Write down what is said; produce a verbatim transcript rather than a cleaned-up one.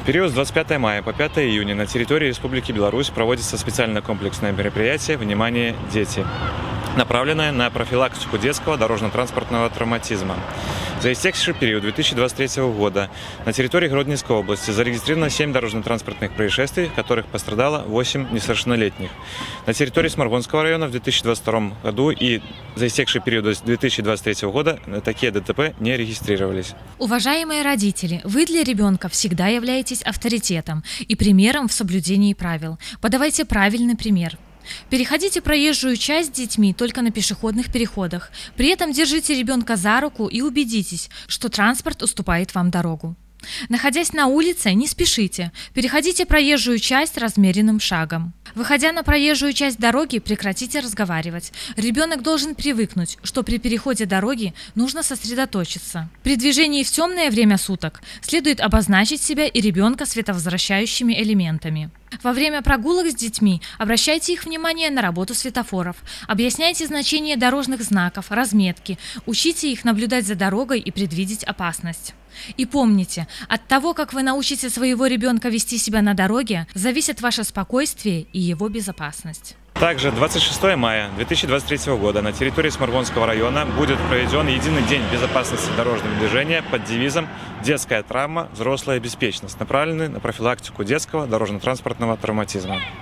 В период с двадцать пятого мая по пятое июня на территории Республики Беларусь проводится специальное комплексное мероприятие «Внимание, дети», направленное на профилактику детского дорожно-транспортного травматизма. За истекший период две тысячи двадцать третьего года на территории Гродненской области зарегистрировано семь дорожно-транспортных происшествий, в которых пострадало восемь несовершеннолетних. На территории Сморгонского района в две тысячи двадцать втором году и за истекший период две тысячи двадцать третьего года такие ДТП не регистрировались. Уважаемые родители, вы для ребенка всегда являетесь авторитетом и примером в соблюдении правил. Подавайте правильный пример. Переходите проезжую часть с детьми только на пешеходных переходах. При этом держите ребенка за руку и убедитесь, что транспорт уступает вам дорогу. Находясь на улице, не спешите. Переходите проезжую часть размеренным шагом. Выходя на проезжую часть дороги, прекратите разговаривать. Ребенок должен привыкнуть, что при переходе дороги нужно сосредоточиться. При движении в темное время суток следует обозначить себя и ребенка световозвращающими элементами. Во время прогулок с детьми обращайте их внимание на работу светофоров, объясняйте значение дорожных знаков, разметки, учите их наблюдать за дорогой и предвидеть опасность. И помните, от того, как вы научите своего ребенка вести себя на дороге, зависит ваше спокойствие и его безопасность. Также двадцать шестого мая две тысячи двадцать третьего года на территории Сморгонского района будет проведен единый день безопасности дорожного движения под девизом «Детская травма, взрослая беспечность», направленный на профилактику детского дорожно-транспортного травматизма.